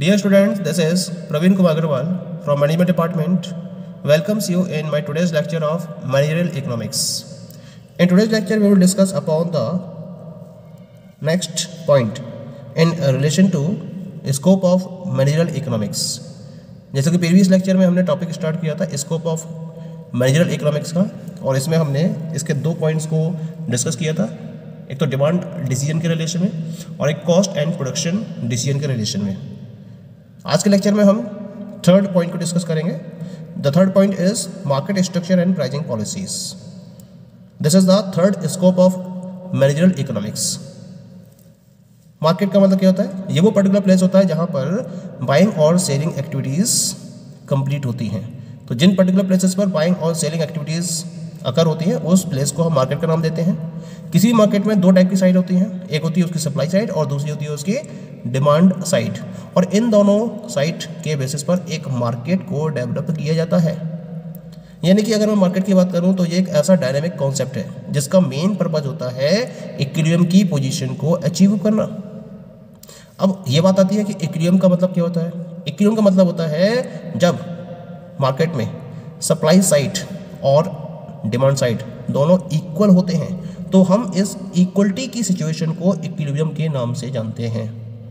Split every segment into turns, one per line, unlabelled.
Dear students, this is Praveen Kumar Agarwal from Management Department. Welcomes you in my today's lecture of Managerial Economics. In today's lecture, we will discuss upon the next point in relation to scope of Managerial Economics. जैसे कि previous lecture में हमने topic start किया था scope of managerial economics का, और इसमें हमने इसके दो पॉइंट्स को डिस्कस किया था, एक तो डिमांड डिसीजन के रिलेशन में और एक कॉस्ट एंड प्रोडक्शन डिसीजन के रिलेशन में। आज के लेक्चर में हम थर्ड पॉइंट को डिस्कस करेंगे। The third point is market structure and pricing policies. This is the third scope of managerial economics. Market का मतलब क्या होता है? ये वो पर्टिकुलर प्लेस होता है जहाँ पर बाइंग और सेलिंग एक्टिविटीज़ कंप्लीट होती हैं। तो जिन पर्टिकुलर प्लेसेस पर बाइंग और सेलिंग एक्टिविटीज़ अकर होती हैं उस प्लेस को हम मार्केट का नाम देते हैं। किसी भी मार्केट में दो टाइप की साइड होती हैं, एक होती है उसकी सप्लाई साइड और दूसरी होती है उसकी डिमांड साइड, और इन दोनों साइड के बेसिस पर एक मार्केट को डेवलप किया जाता है। यानी कि अगर मैं मार्केट की बात करूं तो ये एक ऐसा डायनेमिक कॉन्सेप्ट है जिसका मेन पर्पज होता है इक्विलिब्रियम की पोजीशन को अचीव करना। अब ये बात आती है कि इक्विलिब्रियम का मतलब क्या होता है? इक्विलिब्रियम का मतलब होता है जब मार्केट में सप्लाई साइड और डिमांड साइड दोनों इक्वल होते हैं तो हम इस इक्वलिटी की सिचुएशन को इक्विलिब्रियम के नाम से जानते हैं।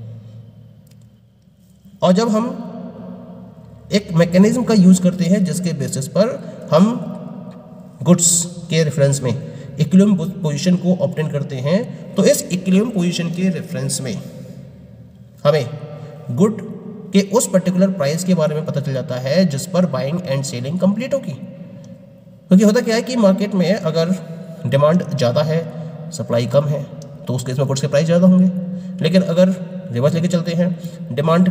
और जब हम एक मैकेनिज्म का यूज करते हैं जिसके बेसिस पर हम गुड्स के रेफरेंस में इक्विलिब्रियम पोजीशन को ऑब्टेन करते हैं, तो इस इक्विलिब्रियम पोजीशन के रेफरेंस में हमें गुड के उस पर्टिकुलर प्राइस के बारे में पता चल जाता है जिस पर बाइंग एंड सेलिंग कंप्लीट होगी। क्योंकि होता क्या है कि मार्केट में अगर डिमांड ज़्यादा है, सप्लाई कम है, तो उस केस में गुड्स के प्राइस ज़्यादा होंगे। लेकिन अगर रिवर्स लेके चलते हैं, डिमांड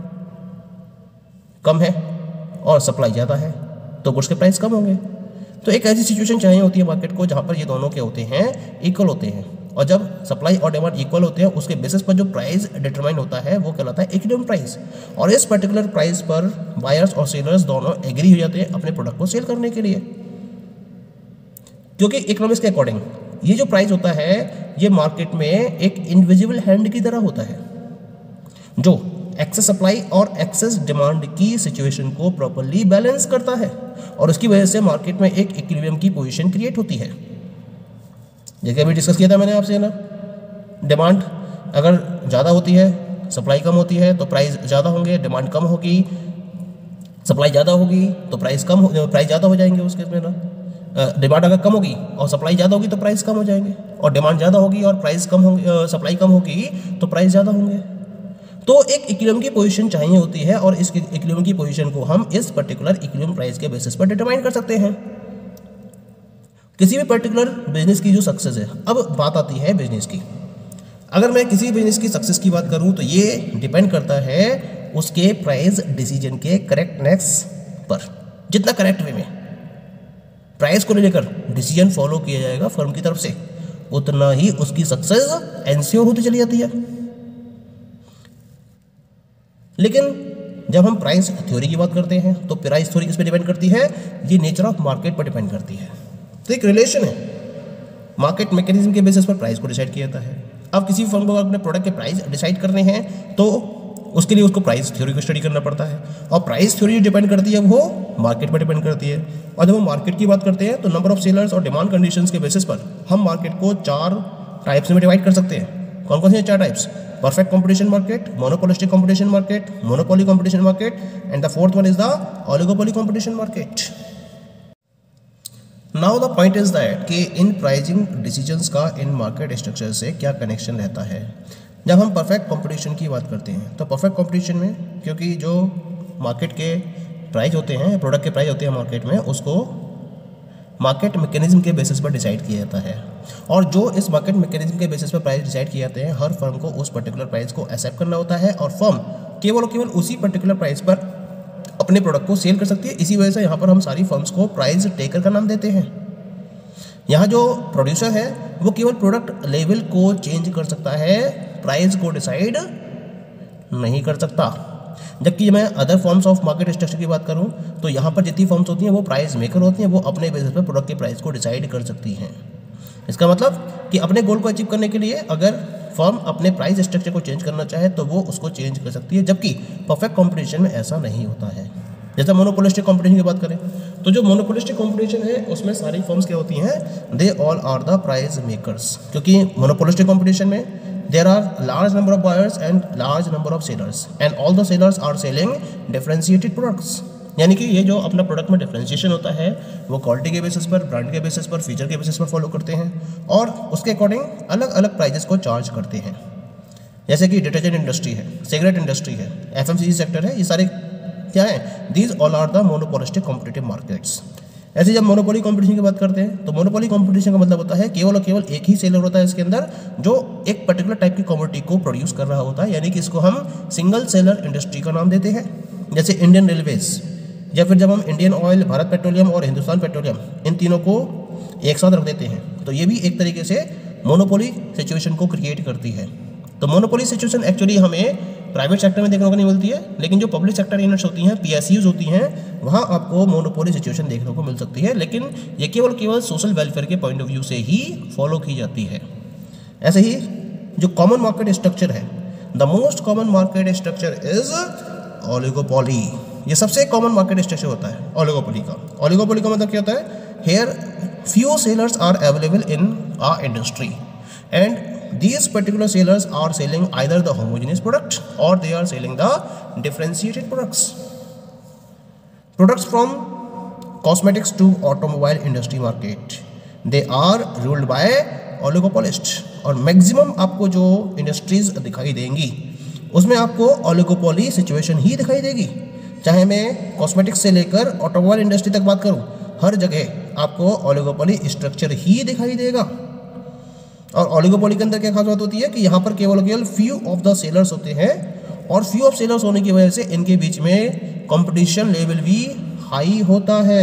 कम है और सप्लाई ज़्यादा है, तो गुड्स के प्राइस कम होंगे। तो एक ऐसी सिचुएशन चाहिए होती है मार्केट को जहाँ पर ये दोनों के होते हैं, इक्वल होते हैं। और जब सप्लाई और डिमांड इक्वल होते हैं उसके बेसिस पर जो प्राइस डिटरमाइन होता है वो कहलाता है इक्विलिब्रियम प्राइस। और इस पर्टिकुलर प्राइस पर बायर्स और सेलर्स दोनों एग्री हो जाते हैं अपने प्रोडक्ट को सेल करने के लिए। क्योंकि इकोनॉमिक्स के अकॉर्डिंग ये जो प्राइस होता है ये मार्केट में एक इनविजिबल हैंड की तरह होता है जो एक्सेस सप्लाई और एक्सेस डिमांड की सिचुएशन को प्रॉपर्ली बैलेंस करता है, और उसकी वजह से मार्केट में एक इक्विलिब्रियम की पोजीशन क्रिएट होती है। जैसे अभी डिस्कस किया था मैंने आपसे ना, डिमांड अगर ज़्यादा होती है, सप्लाई कम होती है तो प्राइस ज़्यादा होंगे, डिमांड कम होगी, सप्लाई ज़्यादा होगी तो प्राइस ज़्यादा हो जाएंगे। उस केस में ना डिमांड अगर कम होगी और सप्लाई ज़्यादा होगी तो प्राइस कम हो जाएंगे, और डिमांड ज़्यादा होगी और प्राइस कम होंगे, सप्लाई कम होगी तो प्राइस ज़्यादा होंगे। तो एक इक्विलिब्रियम की पोजीशन चाहिए होती है, और इस इक्विलिब्रियम की पोजीशन को हम इस पर्टिकुलर इक्विलिब्रियम प्राइस के बेसिस पर डिटरमाइन कर सकते हैं किसी भी पर्टिकुलर बिजनेस की जो सक्सेस है। अब बात आती है बिजनेस की। अगर मैं किसी बिजनेस की सक्सेस की बात करूं तो ये डिपेंड करता है उसके प्राइस डिसीजन के करेक्टनेस पर। जितना करेक्ट वे में प्राइस को लेकर डिसीजन फॉलो किया जाएगा फर्म की तरफ से, उतना ही उसकी सक्सेस एंश्योर होती चली जाती है। लेकिन जब हम प्राइस थ्योरी की बात करते हैं तो प्राइस थ्योरी किस पे डिपेंड करती है? ये नेचर ऑफ मार्केट पर डिपेंड करती है। तो एक रिलेशन है, मार्केट मैकेनिज्म के बेसिस पर प्राइस को डिसाइड किया जाता है। अब किसी फर्म को अपने प्रोडक्ट के प्राइस डिसाइड करने हैं तो उसके लिए उसको प्राइस थ्योरी को स्टडी करना पड़ता है, और प्राइस थ्योरी जो डिपेंड करती है वो मार्केट पर डिपेंड करती है। और जब हम मार्केट की बात करते हैं तो नंबर ऑफ सेलर्स और डिमांड कंडीशंस के बेसिस पर हम मार्केट को 4 टाइप्स में डिवाइड कर सकते हैं। कौन कौन से 4 types? Perfect competition market, monopolistic competition market, monopoly competition market, and the fourth one is the oligopoly competition market. Now the point is that कि इन प्राइसिंग डिसीजंस का इन मार्केट स्ट्रक्चर से क्या कनेक्शन रहता है। जब हम परफेक्ट कंपटीशन की बात करते हैं तो परफेक्ट कंपटीशन में क्योंकि जो मार्केट के प्राइस होते हैं, प्रोडक्ट के प्राइस होते हैं मार्केट में, उसको मार्केट मैकेनिज्म के बेसिस पर डिसाइड किया जाता है। और जो इस मार्केट मैकेनिज्म के बेसिस पर प्राइस डिसाइड किए जाते हैं, हर फर्म को उस पर्टिकुलर प्राइस को एक्सेप्ट करना होता है, और फर्म केवल और केवल उसी पर्टिकुलर प्राइस पर अपने प्रोडक्ट को सेल कर सकती है। इसी वजह से यहाँ पर हम सारी फर्म्स को प्राइस टेकर का नाम देते हैं। यहाँ जो प्रोड्यूसर है वो केवल प्रोडक्ट लेवल को चेंज कर सकता है, प्राइस को डिसाइड नहीं कर सकता। जबकि मैं other forms of market structure की बात करूं तो यहाँ पर जितनी फॉर्म्स होती हैं वो प्राइस मेकर होती हैं, वो अपने बेसिस पर प्रोडक्ट के प्राइस को डिसाइड कर सकती हैं। इसका मतलब कि अपने गोल को अचीव करने के लिए अगर फर्म अपने प्राइस स्ट्रक्चर को चेंज करना चाहे तो वो उसको चेंज कर सकती है, जबकि परफेक्ट कंपटीशन में ऐसा नहीं होता है। जैसे मोनोपोलिस्टिक कंपटीशन की बात करें तो जो मोनोपोलिस्टिक कंपटीशन है उसमें सारी फर्म्स क्या होती हैं, they all are the price makers, क्योंकि मोनोपोलिस्टिक कंपटीशन में there are large number of buyers and large number of sellers and all the sellers are selling differentiated products। यानी कि ये जो अपना प्रोडक्ट में डिफरेंशिएशन होता है वो क्वालिटी के बेसिस पर, ब्रांड के बेसिस पर, फीचर के बेसिस पर फॉलो करते हैं और उसके अकॉर्डिंग अलग अलग प्राइजेस को चार्ज करते हैं। जैसे कि डिटर्जेंट इंडस्ट्री है, सिगरेट इंडस्ट्री है, FMCG सेक्टर है, ये सारे क्या है, these all are the monopolistic competitive markets. ऐसे जब मोनोपोली कंपटीशन की बात करते हैं तो मोनोपोली कंपटीशन का मतलब होता है केवल और केवल एक ही सेलर होता है इसके अंदर जो एक पर्टिकुलर टाइप की कमोडिटी को प्रोड्यूस कर रहा होता है, यानी कि इसको हम सिंगल सेलर इंडस्ट्री का नाम देते हैं। जैसे इंडियन रेलवेज, या फिर जब हम इंडियन ऑयल, भारत पेट्रोलियम और हिंदुस्तान पेट्रोलियम इन तीनों को एक साथ रख देते हैं तो ये भी एक तरीके से मोनोपोली सिचुएशन को क्रिएट करती है। तो मोनोपोली सिचुएशन एक्चुअली हमें प्राइवेट सेक्टर में देखने को नहीं मिलती है, लेकिन जो पब्लिक सेक्टर यूनिट्स होती हैं, PSUs होती हैं, वहाँ आपको मोनोपोली सिचुएशन देखने को मिल सकती है, लेकिन ये केवल सोशल वेलफेयर के पॉइंट ऑफ व्यू से ही फॉलो की जाती है। ऐसे ही जो कॉमन मार्केट स्ट्रक्चर है, the most common market structure is oligopoly. ये सबसे कॉमन मार्केट स्ट्रक्चर होता है ओलिगोपोली का। ओलिगोपोली का मतलब क्या होता है, here few sellers are available in a industry and these particular sellers are selling either the homogeneous product or they are selling the differentiated products from cosmetics to automobile industry market, they are ruled by oligopolists। और maximum आपको जो industries दिखाई देंगी उसमें आपको oligopoly situation ही दिखाई देगी। चाहे मैं कॉस्मेटिक्स से लेकर ऑटोमोबाइल इंडस्ट्री तक बात करूं, हर जगह आपको ओलिगोपोली स्ट्रक्चर ही दिखाई देगा। और ओलिगोपोली के अंदर क्या खास बात होती है कि यहाँ पर केवल फ्यू ऑफ द सेलर्स होते हैं और फ्यू ऑफ सेलर्स होने की वजह से इनके बीच में कंपटीशन लेवल भी हाई होता है।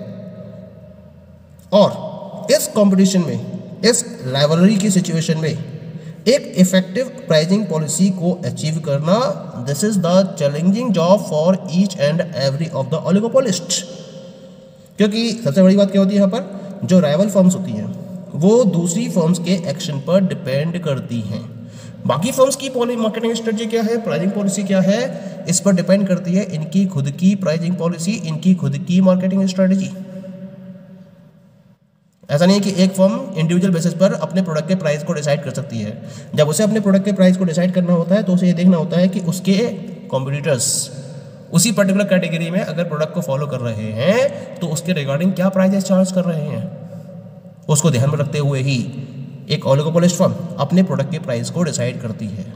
और इस कंपटीशन में, इस राइवलरी की सिचुएशन में एक इफेक्टिव प्राइसिंग पॉलिसी को अचीव करना, this is the challenging job for each and every of the oligopolist. क्योंकि सबसे बड़ी बात क्या होती है, यहाँ पर जो राइवल फर्म्स होती हैं वो दूसरी फर्म्स के एक्शन पर डिपेंड करती हैं। बाकी फर्म्स की मार्केटिंग स्ट्रेटजी क्या है, प्राइसिंग पॉलिसी क्या है, इस पर डिपेंड करती है इनकी खुद की प्राइसिंग पॉलिसी, इनकी खुद की मार्केटिंग स्ट्रेटजी। ऐसा नहीं कि एक फर्म इंडिविजुअल बेसिस पर अपने प्रोडक्ट के प्राइस को डिसाइड कर सकती है। जब उसे अपने प्रोडक्ट के प्राइस को डिसाइड करना होता है तो उसे ये देखना होता है कि उसके कॉम्पिटिटर्स उसी पर्टिकुलर कैटेगरी में अगर प्रोडक्ट को फॉलो कर रहे हैं तो उसके रिगार्डिंग क्या प्राइजेस चार्ज कर रहे हैं, उसको ध्यान में रखते हुए ही एक ओलिगोपोलिस्ट फर्म अपने प्रोडक्ट के प्राइस को डिसाइड करती है।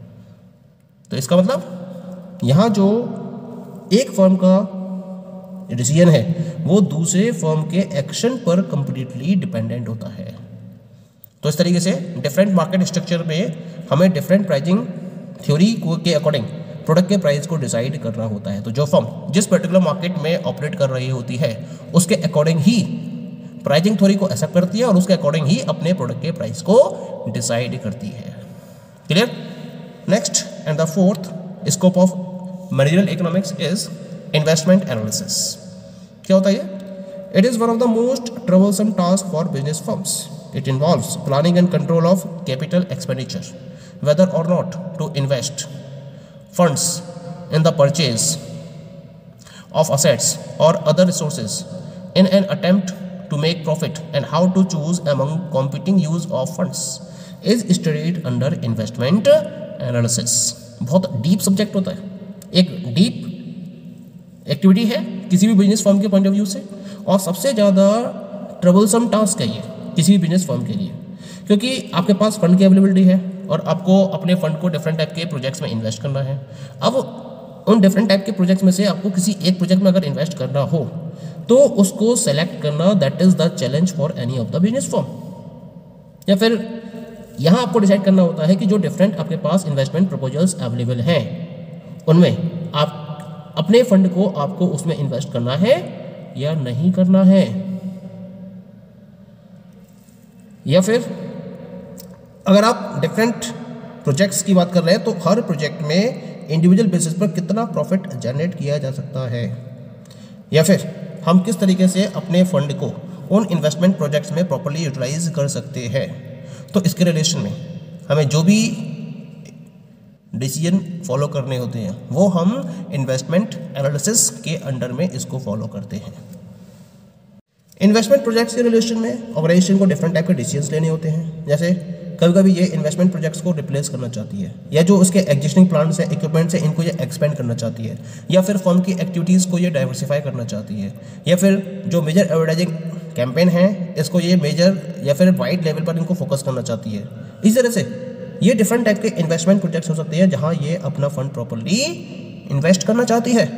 तो इसका मतलब यहाँ जो एक फर्म का डिसीजन है वो दूसरे फर्म के एक्शन पर कंप्लीटली डिपेंडेंट होता है। तो इस तरीके से डिफरेंट मार्केट स्ट्रक्चर में हमें डिफरेंट प्राइसिंग थ्योरी के अकॉर्डिंग प्रोडक्ट के प्राइस को डिसाइड करना होता है। तो जो फर्म जिस पर्टिकुलर मार्केट में ऑपरेट कर रही होती है उसके अकॉर्डिंग ही प्राइसिंग थ्योरी को एक्सेप्ट करती है और उसके अकॉर्डिंग ही अपने प्रोडक्ट के प्राइस को डिसाइड करती है। Clear? Next and the fourth scope of managerial economics is investment analysis. क्या होता है ये? It is one of the most troublesome task for business firms. It involves planning and control of capital expenditure, whether और not to invest funds in the purchase of assets or other resources in an attempt to make profit, and how to choose among competing use of funds is studied under investment analysis। बहुत deep subject होता है, एक deep activity है किसी भी business firm के point of view से, और सबसे ज़्यादा ट्रबलसम टास्क है ये किसी भी बिजनेस फर्म के लिए, क्योंकि आपके पास फंड की अवेलेबिलिटी है और आपको अपने फंड को डिफरेंट टाइप के प्रोजेक्ट्स में इन्वेस्ट करना है। अब उन डिफरेंट टाइप के प्रोजेक्ट्स में से आपको किसी एक प्रोजेक्ट में अगर इन्वेस्ट करना हो तो उसको सेलेक्ट करना, that is the challenge for any of the business firm. या फिर यहाँ आपको डिसाइड करना होता है कि जो डिफरेंट आपके पास इन्वेस्टमेंट प्रपोजल्स अवेलेबल हैं उनमें आप अपने फंड को आपको उसमें इन्वेस्ट करना है या नहीं करना है। या फिर अगर आप डिफरेंट प्रोजेक्ट्स की बात कर रहे हैं तो हर प्रोजेक्ट में इंडिविजुअल बेसिस पर कितना प्रॉफिट जनरेट किया जा सकता है, या फिर हम किस तरीके से अपने फंड को उन इन्वेस्टमेंट प्रोजेक्ट्स में प्रॉपर्ली यूटिलाइज कर सकते हैं। तो इसके रिलेशन में हमें जो भी डिसीजन फॉलो करने होते हैं वो हम इन्वेस्टमेंट एनालिसिस के अंडर में इसको फॉलो करते हैं। इन्वेस्टमेंट प्रोजेक्ट्स के रिलेशन में ऑर्गेनाइजेशन को डिफरेंट टाइप के डिसीजंस लेने होते हैं। जैसे कभी कभी ये इन्वेस्टमेंट प्रोजेक्ट्स को रिप्लेस करना चाहती है, या जो उसके एग्जिस्टिंग प्लांट्स हैं, इक्विपमेंट्स हैं, इनको ये एक्सपेंड करना चाहती है, या फिर फर्म की एक्टिविटीज़ को ये डाइवर्सिफाई करना चाहती है, या फिर जो मेजर एडवर्टाइजिंग कैंपेन है इसको ये मेजर या फिर वाइड लेवल पर इनको फोकस करना चाहती है। इस तरह से ये डिफरेंट टाइप के इन्वेस्टमेंट प्रोजेक्ट्स हो सकते हैं जहां ये अपना फंड प्रॉपर्ली इन्वेस्ट करना चाहती है।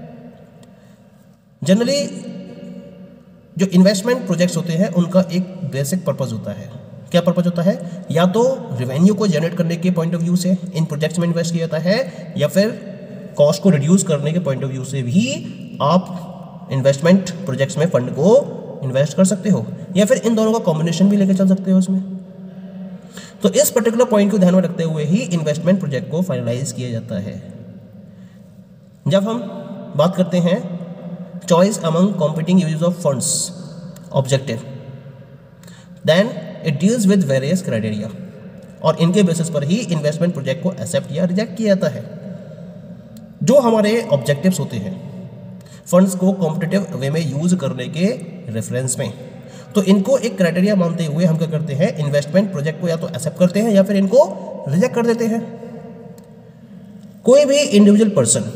जनरली जो इन्वेस्टमेंट प्रोजेक्ट्स होते हैं उनका एक बेसिक पर्पस होता है। क्या पर्पस होता है? या तो रेवेन्यू को जनरेट करने के पॉइंट ऑफ व्यू से इन प्रोजेक्ट्स में इन्वेस्ट किया जाता है, या फिर कॉस्ट को रिड्यूस करने के पॉइंट ऑफ व्यू से भी आप इन्वेस्टमेंट प्रोजेक्ट्स में फंड को इन्वेस्ट कर सकते हो, या फिर इन दोनों का कॉम्बिनेशन भी लेकर चल सकते हो उसमें। तो इस पर्टिकुलर पॉइंट को ध्यान में रखते हुए ही इन्वेस्टमेंट प्रोजेक्ट को फाइनलाइज किया जाता है। जब हम बात करते हैं choice among competing uses of funds objective, then it deals with various criteria, और इनके बेसिस पर ही इन्वेस्टमेंट प्रोजेक्ट को एक्सेप्ट या रिजेक्ट किया जाता है। जो हमारे ऑब्जेक्टिव्स होते हैं फंड्स को कॉम्पिटिटिव वे में यूज करने के रेफरेंस में, तो इनको एक क्राइटेरिया मानते हुए हम क्या करते हैं, इन्वेस्टमेंट प्रोजेक्ट को या तो एक्सेप्ट करते हैं या फिर इनको रिजेक्ट कर देते हैं। कोई भी इंडिविजुअल पर्सन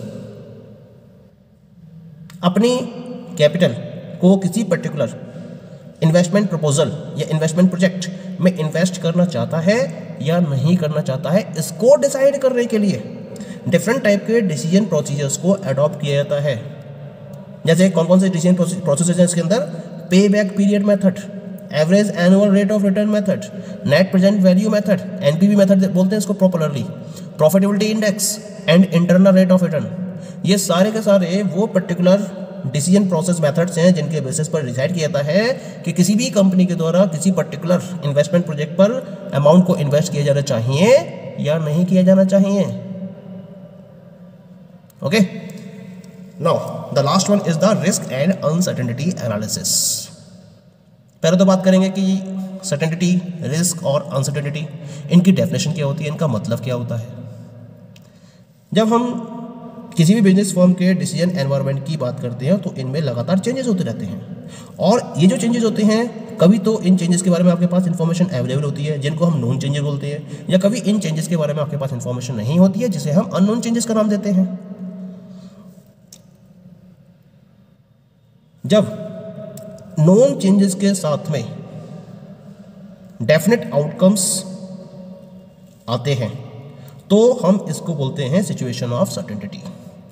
अपनी कैपिटल को किसी पर्टिकुलर इन्वेस्टमेंट प्रपोजल या इन्वेस्टमेंट प्रोजेक्ट में इन्वेस्ट करना चाहता है या नहीं करना चाहता है, इसको डिसाइड करने के लिए डिफरेंट टाइप के डिसीजन प्रोसीजर्स को अडॉप्ट किया जाता है। जैसे कौन कौन से डिसीजन प्रोसेस हैं इसके अंदर? Payback period method, average annual rate of return method, net present value method, NPV method बोलते हैं इसको popularly, profitability index and internal rate of return. ये सारे के सारे वो पर्टिकुलर डिसीजन प्रोसेस मेथड्स हैं जिनके बेसिस पर डिसाइड किया जाता है कि किसी भी कंपनी के द्वारा किसी पर्टिकुलर इन्वेस्टमेंट प्रोजेक्ट पर अमाउंट को इन्वेस्ट किया जाना चाहिए या नहीं किया जाना चाहिए। Okay, now the last one is the risk and uncertainty analysis. पहले तो बात करेंगे कि सर्टेनिटी, रिस्क और अनसर्टेनिटी, इनकी डेफिनेशन क्या होती है, इनका मतलब क्या होता है। जब हम किसी भी बिजनेस फर्म के डिसीजन एनवायरनमेंट की बात करते हैं तो इनमें लगातार चेंजेस होते रहते हैं, और ये जो चेंजेस होते हैं कभी तो इन चेंजेस के बारे में आपके पास इन्फॉर्मेशन अवेलेबल होती है जिनको हम नोन चेंजेस बोलते हैं, या कभी इन चेंजेस के बारे में आपके पास इन्फॉर्मेशन नहीं होती है जिसे हम अननोन चेंजेस का नाम देते हैं। जब नोन चेंजेस के साथ में डेफिनेट आउटकम्स आते हैं तो हम इसको बोलते हैं situation of certainty.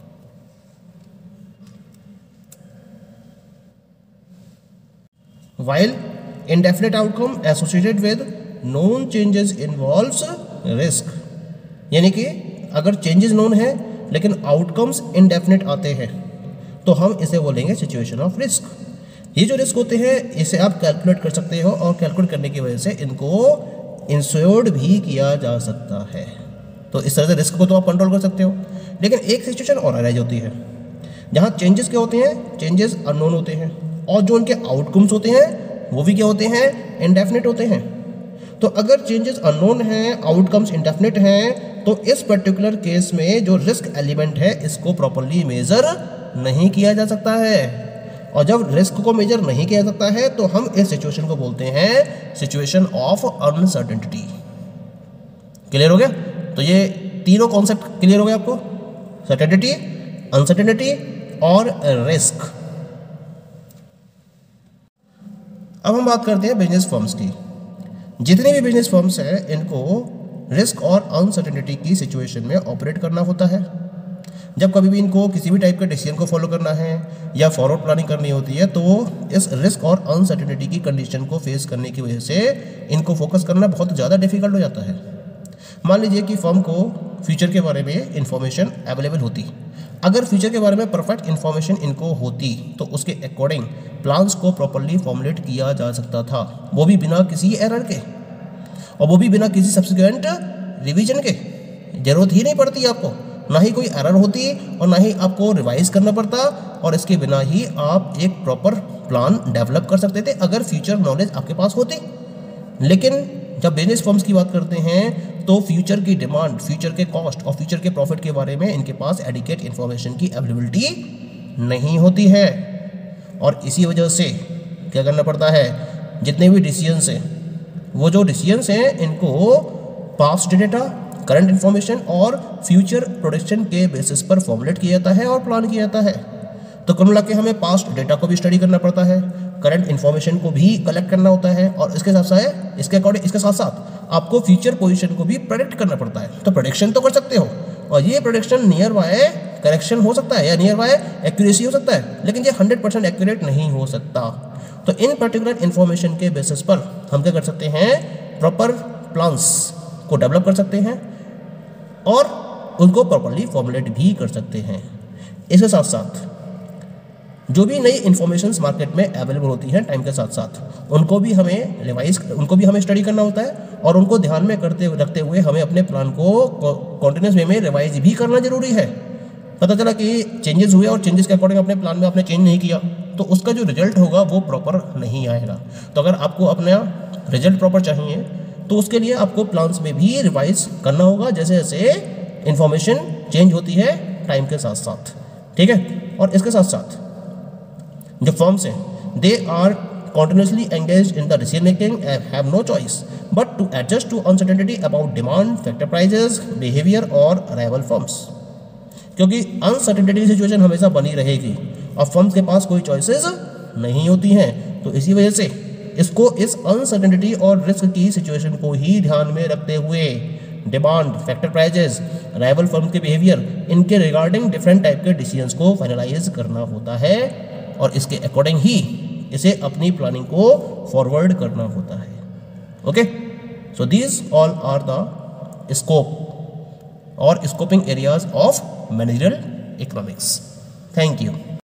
While indefinite outcome associated with known changes involves risk, यानी कि अगर चेंजेस नोन है लेकिन आउटकम्स इनडेफिनेट आते हैं तो हम इसे बोलेंगे सिचुएशन ऑफ रिस्क। ये जो रिस्क होते हैं इसे आप कैलकुलेट कर सकते हो, और कैलकुलेट करने की वजह से इनको इंश्योर्ड भी किया जा सकता है। तो इस तरह से रिस्क को तो आप कंट्रोल कर सकते हो। लेकिन एक सिचुएशन और अराइज होती है जहाँ चेंजेस क्या होते हैं, चेंजेस अननोन होते हैं, और जो उनके आउटकम्स होते हैं वो भी क्या होते हैं, इनडेफिनेट होते हैं। तो अगर चेंजेस अननोन हैं, आउटकम्स इनडेफिनेट हैं, तो इस पर्टिकुलर केस में जो रिस्क एलिमेंट है इसको प्रॉपर्ली मेजर नहीं किया जा सकता है, और जब रिस्क को मेजर नहीं किया जा सकता है तो हम इस सिचुएशन को बोलते हैं सिचुएशन ऑफ अनसर्टेनिटी। क्लियर हो गया? तो ये तीनों कॉन्सेप्ट क्लियर हो गए आपको, सर्टेनिटी, अनसर्टेनिटी और रिस्क। अब हम बात करते हैं बिजनेस फर्म्स की। जितने भी बिजनेस फर्म्स हैं इनको रिस्क और अनसर्टेनिटी की सिचुएशन में ऑपरेट करना होता है। जब कभी भी इनको किसी भी टाइप के डिसीजन को फॉलो करना है या फॉरवर्ड प्लानिंग करनी होती है तो इस रिस्क और अनसर्टेनिटी की कंडीशन को फेस करने की वजह से इनको फोकस करना बहुत ज़्यादा डिफिकल्ट हो जाता है। मान लीजिए कि फर्म को फ्यूचर के बारे में इंफॉर्मेशन अवेलेबल होती, अगर फ्यूचर के बारे में परफेक्ट इन्फॉर्मेशन इनको होती तो उसके अकॉर्डिंग प्लान्स को प्रॉपर्ली फॉर्मुलेट किया जा सकता था, वो भी बिना किसी एरर के, और वो भी बिना किसी सब्सिक्वेंट रिवीजन के। जरूरत ही नहीं पड़ती आपको, ना ही कोई एरर होती और ना ही आपको रिवाइज करना पड़ता, और इसके बिना ही आप एक प्रॉपर प्लान डेवलप कर सकते थे अगर फ्यूचर नॉलेज आपके पास होती। लेकिन जब बिजनेस फर्म्स की बात करते हैं तो फ्यूचर की डिमांड, फ्यूचर के कॉस्ट और फ्यूचर के प्रॉफिट के बारे में इनके पास एडिक्वेट इन्फॉर्मेशन की अवेलेबिलिटी नहीं होती है। और इसी वजह से क्या करना पड़ता है, जितने भी डिसीजंस हैं वो जो डिसीजंस हैं इनको पास्ट डेटा, करंट इन्फॉर्मेशन और फ्यूचर प्रोडिक्शन के बेसिस पर फॉर्मुलेट किया जाता है और प्लान किया जाता है। तो कुल मिला के हमें पास्ट डेटा को भी स्टडी करना पड़ता है, करंट इन्फॉर्मेशन को भी कलेक्ट करना होता है और इसके साथ साथ आपको फ्यूचर पोजीशन को भी प्रेडिक्ट करना पड़ता है। तो प्रेडिक्शन तो कर सकते हो और ये प्रेडिक्शन नियर बाय करेक्शन हो सकता है या नियर बाय एक्यूरेसी हो सकता है, लेकिन ये 100% एक्यूरेट नहीं हो सकता। तो इन पर्टिकुलर इन्फॉर्मेशन के बेसिस पर हम क्या कर सकते हैं, प्रॉपर प्लान्स को डेवलप कर सकते हैं और उनको प्रॉपर्ली फॉर्मुलेट भी कर सकते हैं। इसके साथ साथ जो भी नई इन्फॉर्मेशंस मार्केट में अवेलेबल होती हैं टाइम के साथ साथ उनको भी हमें स्टडी करना होता है और उनको ध्यान में रखते हुए हमें अपने प्लान को कॉन्टिन्यूस वे में रिवाइज भी करना जरूरी है। पता चला कि चेंजेस हुए और चेंजेस के अकॉर्डिंग अपने प्लान में आपने चेंज नहीं किया तो उसका जो रिजल्ट होगा वो प्रॉपर नहीं आएगा। तो अगर आपको अपना रिजल्ट प्रॉपर चाहिए तो उसके लिए आपको प्लान्स में भी रिवाइज करना होगा जैसे जैसे इन्फॉर्मेशन चेंज होती है टाइम के साथ साथ, ठीक है। और इसके साथ साथ जो फर्म्स हैं they are continuously engaged in the decision making and have no choice but to adjust to uncertainty about demand, factor prices, behavior और rival firms। क्योंकि अनसर्टेनिटी सिचुएशन हमेशा बनी रहेगी और फर्म्स के पास कोई चॉइसेस नहीं होती हैं। तो इसी वजह से इसको इस अनसर्टेनिटी और रिस्क की सिचुएशन को ही ध्यान में रखते हुए demand, factor prices, rival firm के बिहेवियर, इनके रिगार्डिंग डिफरेंट टाइप के डिसीजंस को फाइनलाइज करना होता है और इसके अकॉर्डिंग ही इसे अपनी प्लानिंग को फॉरवर्ड करना होता है। Okay, so these all are the scope और scoping areas of managerial economics. Thank you.